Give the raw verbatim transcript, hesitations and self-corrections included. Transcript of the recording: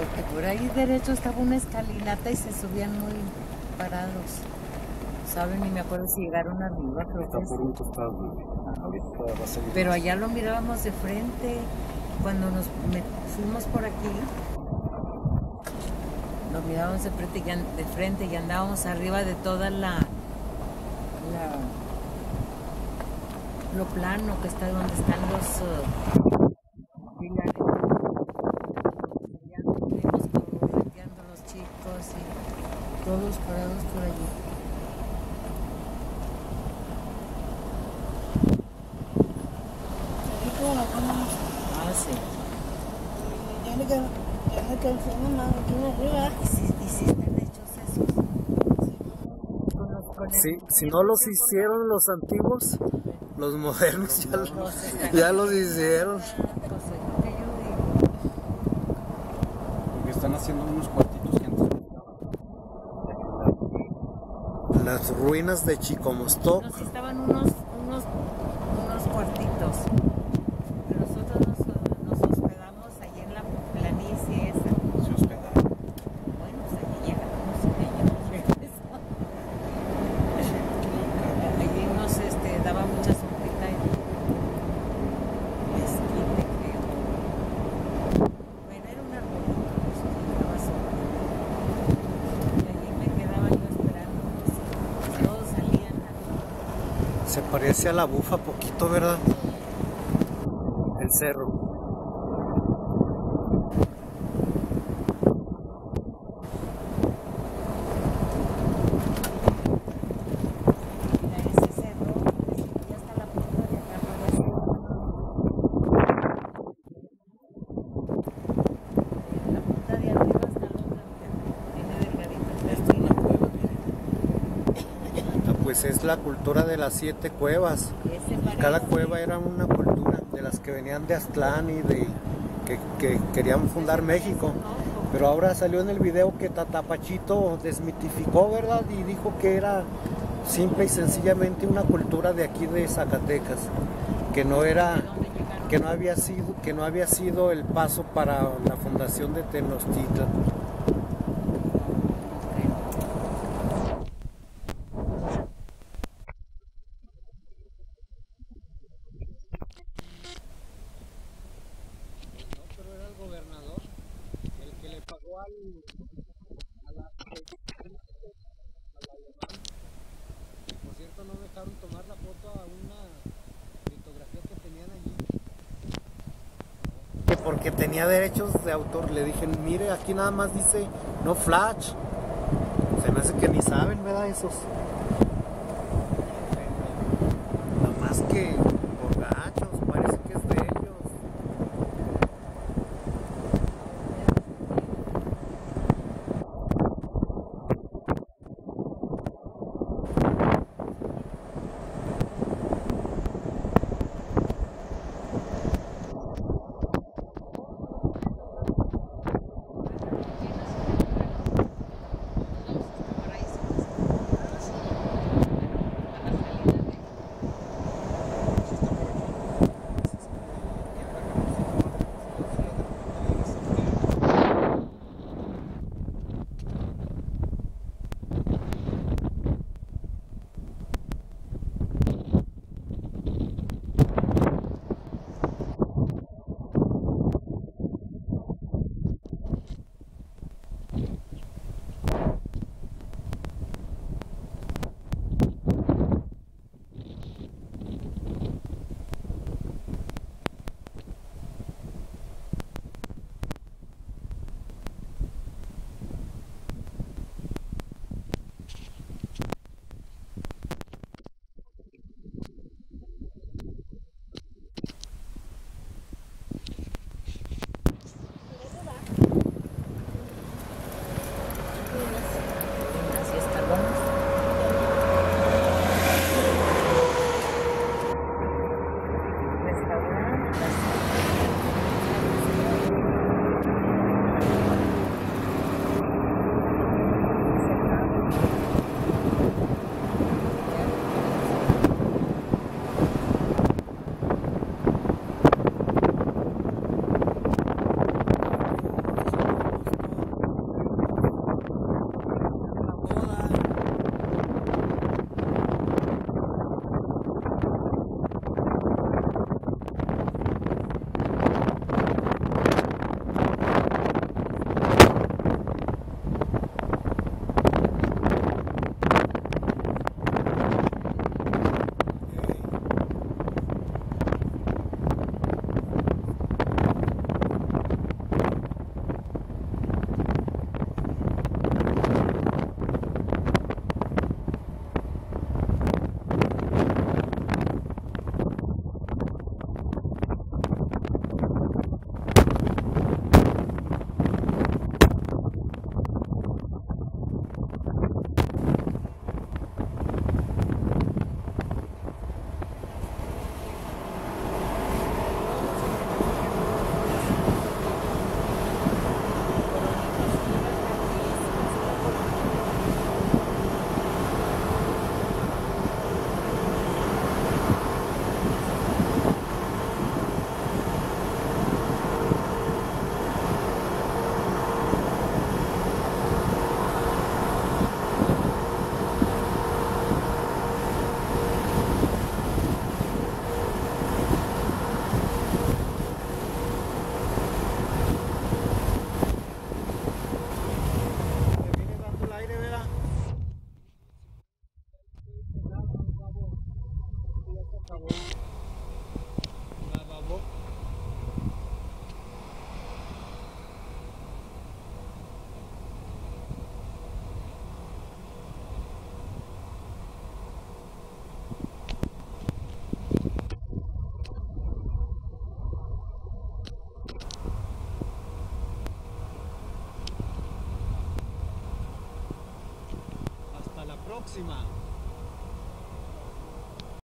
porque por ahí derecho estaba una escalinata y se subían muy parados. ¿Saben? Ni me acuerdo si llegaron arriba, creo Está que por sí. un costado, ahorita va a salir. Pero allá lo mirábamos de frente. Cuando nos met- fuimos por aquí, lo mirábamos de frente, y an- de frente y andábamos arriba de toda la, la lo plano que está donde están los uh, pilares. Ya nos vimos correteando los chicos y todos parados por allí. Ah, sí. Ya me quedo, ya me quedo más aquí arriba. ¿Y si, y si están hechos esos? Con los- con el- Sí, si no los hicieron los antiguos, los modernos ya, los los- están- ya los hicieron. Pues es lo que yo digo. Porque están haciendo unos cuartitos que antes no. Las ruinas de Chicomostoc. No, sí estaban unos, unos, unos cuartitos. Pero nosotros nos, nos hospedamos allí en la planicie esa. Se hospedaron. Bueno, pues allí llegamos y allí regresamos. Allí nos este, daba mucha sopita y esquite, creo. Bueno, era un árbol, pues, daba sopa. Y allí me quedaba yo esperándolos. Todos salían a... Se parece a la Bufa poquito, ¿verdad? El cerro. Mira, ese cerro, ya está la punta de acá para ese. La punta de arriba hasta la otra, tiene delgadito. Esta es una cueva, miren. Ah, pues es la cultura de las siete cuevas. Ese Y parece- cada cueva era una cultura de las que venían de Aztlán y de que, que querían fundar México. Pero ahora salió en el video que Tatapachito desmitificó, ¿verdad? Y dijo que era simple y sencillamente una cultura de aquí de Zacatecas, que no era, ¿Dónde llegaron? que no había sido, que no había sido el paso para la fundación de Tenochtitlan. No, pero era el gobernador el que le pagó al, a la, al alemán. Por cierto, no dejaron tomar la foto a una litografía que tenían allí. Que porque tenía derechos de autor, le dije, mire, aquí nada más dice no flash. Se me hace que ni saben, ¿verdad? Esos. Nada más que por gachos, parece que es de ellos. próxima.